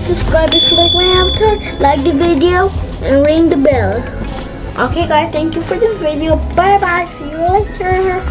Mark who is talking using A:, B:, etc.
A: subscribe if you like my avatar, like the video, and ring the bell. Okay guys, thank you for this video. Bye bye, see you later.